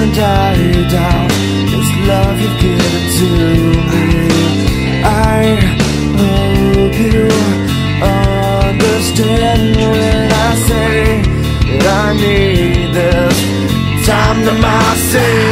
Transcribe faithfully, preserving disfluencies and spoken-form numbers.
and I doubt this love you've given to me. I hope you understand when I say that I need this time to myself.